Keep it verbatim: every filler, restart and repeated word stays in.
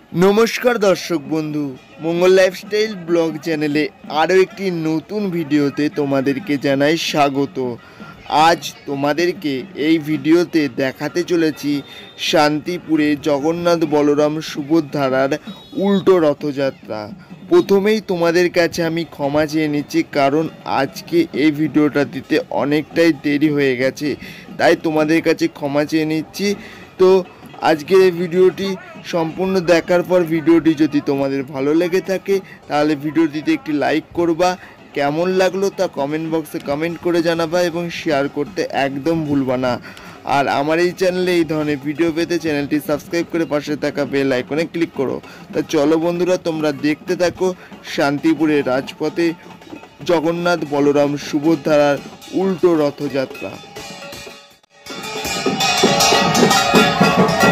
नमस्कार दर्शक बंधु मंगल लाइफस्टाइल ब्लग चैनेले आरो एकटी नतून भिडियोते तोमादेरके जानाई स्वागत। आज तोमादेरके এই ভিডিওতে দেখাতে চলেছি শান্তিপুরে জগন্নাথ বলরাম সুভদ্রার উল্টো রথযাত্রা। প্রথমেই তোমাদের কাছে আমি ক্ষমা চেয়ে নিচ্ছি, কারণ আজকে এই ভিডিওটা দিতে অনেকটাই দেরি হয়ে গেছে, তাই তোমাদের কাছে ক্ষমা চেয়ে নিচ্ছি। তো আজকের এই ভিডিওটি সম্পূর্ণ দেখার পর ভিডিওটি যদি তোমাদের ভালো লেগে থাকে তাহলে ভিডিওটিতে একটি লাইক করবা, কেমন লাগলো তা কমেন্ট বক্সে কমেন্ট করে জানাবা এবং শেয়ার করতে একদম ভুলবা না। আর আমার এই চ্যানেলে এই ধরনের ভিডিও পেতে চ্যানেলটি সাবস্ক্রাইব করে পাশে থাকা বেল আইকনে ক্লিক করো। তা চলো বন্ধুরা, তোমরা দেখতে থাকো শান্তিপুরের রাজপথে জগন্নাথ বলরাম সুভদ্রার উল্টো রথযাত্রা।